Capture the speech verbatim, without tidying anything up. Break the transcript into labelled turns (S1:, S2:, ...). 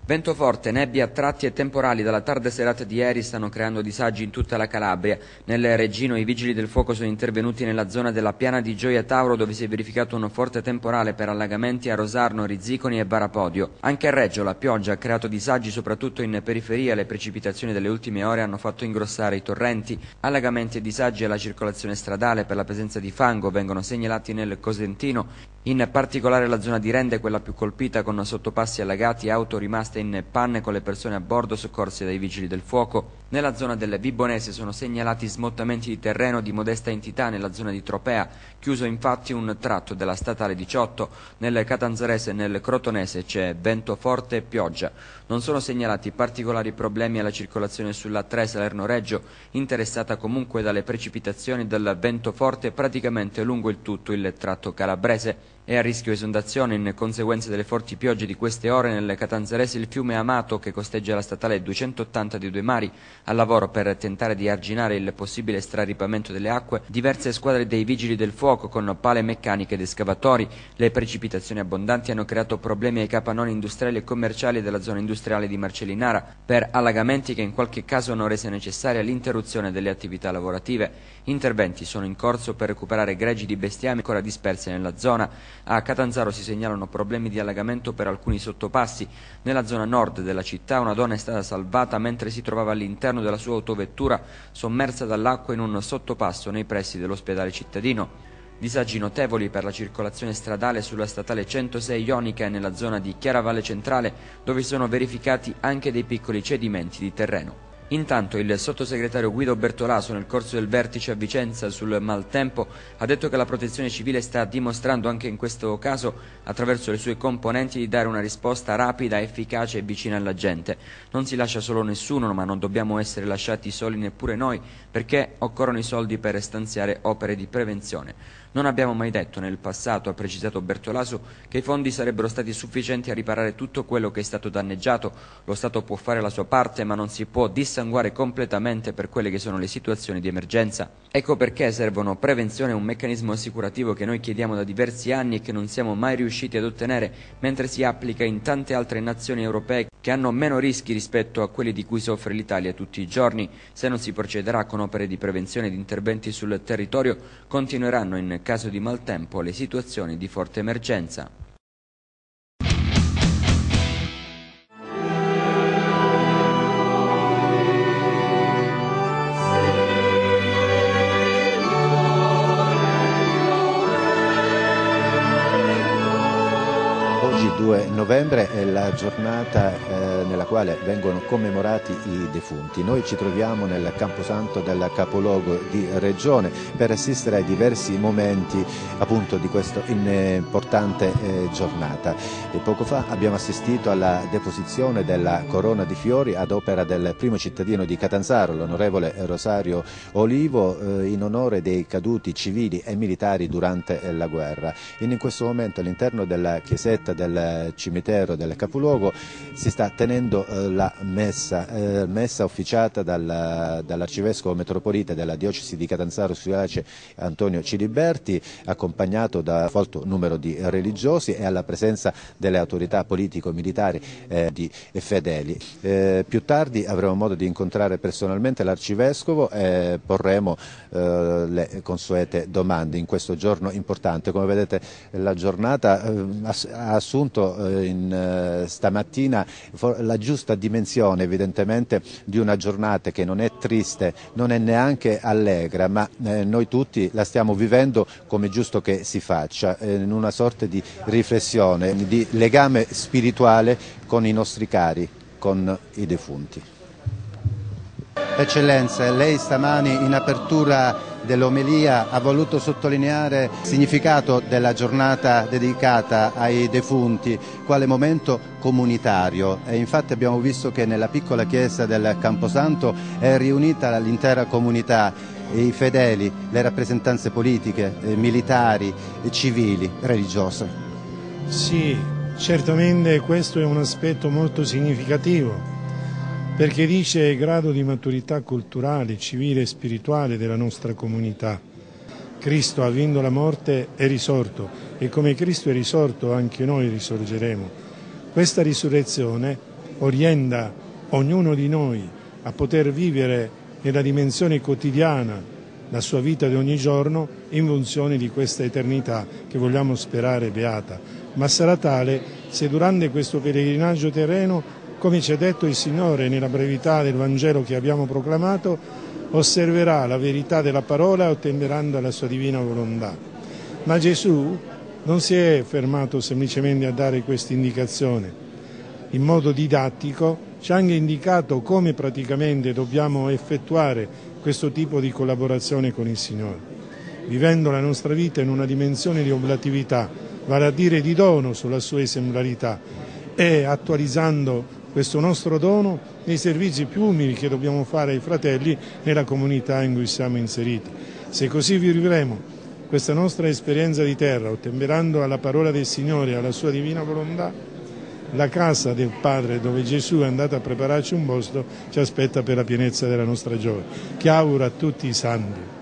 S1: Vento forte, nebbia a tratti e temporali dalla tarda serata di ieri stanno creando disagi in tutta la Calabria. Nel Reggino i vigili del fuoco sono intervenuti nella zona della piana di Gioia Tauro, dove si è verificato un forte temporale per allagamenti a Rosarno, Rizziconi e Barapodio. Anche a Reggio la pioggia ha creato disagi soprattutto in periferia. Le precipitazioni delle ultime ore hanno fatto ingrossare i torrenti. Allagamenti e disagi alla circolazione stradale per la presenza di fango vengono segnalati nel Cosentino, in particolare la zona di Rende, quella più colpita, con sottopassi allagati e auto rimaste in panne con le persone a bordo soccorse dai vigili del fuoco. Nella zona del Vibonese sono segnalati smottamenti di terreno di modesta entità nella zona di Tropea, chiuso infatti un tratto della statale diciotto. Nel Catanzarese e nel Crotonese c'è vento forte e pioggia. Non sono segnalati particolari problemi alla circolazione sulla tre Salerno-Reggio, interessata comunque dalle precipitazioni del vento forte praticamente lungo il tutto il tratto calabrese. È a rischio esondazione in conseguenza delle forti piogge di queste ore nel Catanzarese il fiume Amato, che costeggia la statale duecentottanta di Due Mari. Al lavoro per tentare di arginare il possibile straripamento delle acque diverse squadre dei vigili del fuoco con pale meccaniche ed escavatori. Le precipitazioni abbondanti hanno creato problemi ai capannoni industriali e commerciali della zona industriale di Marcellinara, per allagamenti che in qualche caso hanno reso necessaria l'interruzione delle attività lavorative. Interventi sono in corso per recuperare greggi di bestiame ancora dispersi nella zona. A Catanzaro si segnalano problemi di allagamento per alcuni sottopassi. Nella zona nord della città una donna è stata salvata mentre si trovava all'interno della sua autovettura sommersa dall'acqua in un sottopasso nei pressi dell'ospedale cittadino. Disagi notevoli per la circolazione stradale sulla statale centosei ionica e nella zona di Chiaravalle Centrale, dove si sono verificati anche dei piccoli cedimenti di terreno. Intanto il sottosegretario Guido Bertolaso, nel corso del vertice a Vicenza sul maltempo, ha detto che la Protezione Civile sta dimostrando anche in questo caso, attraverso le sue componenti, di dare una risposta rapida, efficace e vicina alla gente. Non si lascia solo nessuno, ma non dobbiamo essere lasciati soli neppure noi, perché occorrono i soldi per stanziare opere di prevenzione. Non abbiamo mai detto nel passato, ha precisato Bertolaso, che i fondi sarebbero stati sufficienti a riparare tutto quello che è stato danneggiato. Lo Stato può fare la sua parte, ma non si può dissanguare completamente per quelle che sono le situazioni di emergenza. Ecco perché servono prevenzione e un meccanismo assicurativo che noi chiediamo da diversi anni e che non siamo mai riusciti ad ottenere, mentre si applica in tante altre nazioni europee che hanno meno rischi rispetto a quelli di cui soffre l'Italia tutti i giorni. Se non si procederà con opere di prevenzione e di interventi sul territorio, continueranno in caso di maltempo le situazioni di forte emergenza.
S2: Oggi due novembre è la giornata eh, nella quale vengono commemorati i defunti. Noi ci troviamo nel Camposanto del capoluogo di regione per assistere ai diversi momenti appunto di questa importante eh, giornata. E poco fa abbiamo assistito alla deposizione della corona di fiori ad opera del primo cittadino di Catanzaro, l'onorevole Rosario Olivo, eh, in onore dei caduti civili e militari durante eh, la guerra. In questo momento all'interno della chiesetta del cimitero del capoluogo si sta tenendo eh, la messa, eh, messa officiata dal, dall'arcivescovo metropolita della diocesi di Catanzaro Sudiace Antonio Ciliberti, accompagnato da un folto numero di religiosi e alla presenza delle autorità politico-militari eh, di fedeli. Eh, più tardi avremo modo di incontrare personalmente l'arcivescovo e porremo eh, le consuete domande in questo giorno importante. Come vedete la giornata eh, ha assunto eh, in, eh, stamattina la giusta dimensione evidentemente di una giornata che non è triste, non è neanche allegra, ma eh, noi tutti la stiamo vivendo come giusto che si faccia, eh, in una sorta di riflessione, di legame spirituale con i nostri cari, con i defunti.
S3: Eccellenza, lei stamani in apertura dell'omelia ha voluto sottolineare il significato della giornata dedicata ai defunti quale momento comunitario e infatti abbiamo visto che nella piccola chiesa del Camposanto è riunita l'intera comunità, i fedeli, le rappresentanze politiche, eh, militari, civili, religiose.
S4: Sì, certamente questo è un aspetto molto significativo, perché dice il grado di maturità culturale, civile e spirituale della nostra comunità. Cristo ha vinto la morte è risorto e come Cristo è risorto anche noi risorgeremo. Questa risurrezione orienta ognuno di noi a poter vivere nella dimensione quotidiana la sua vita di ogni giorno in funzione di questa eternità che vogliamo sperare beata, ma sarà tale se durante questo pellegrinaggio terreno, come ci ha detto il Signore nella brevità del Vangelo che abbiamo proclamato, osserverà la verità della parola ottemperando alla sua divina volontà. Ma Gesù non si è fermato semplicemente a dare questa indicazione. In modo didattico ci ha anche indicato come praticamente dobbiamo effettuare questo tipo di collaborazione con il Signore, vivendo la nostra vita in una dimensione di oblatività, vale a dire di dono sulla sua esemplarità, e attualizzando questo nostro dono nei servizi più umili che dobbiamo fare ai fratelli nella comunità in cui siamo inseriti. Se così vivremo questa nostra esperienza di terra, ottemperando alla parola del Signore e alla sua divina volontà, la casa del Padre dove Gesù è andato a prepararci un posto ci aspetta per la pienezza della nostra gioia, che auguro a tutti i santi.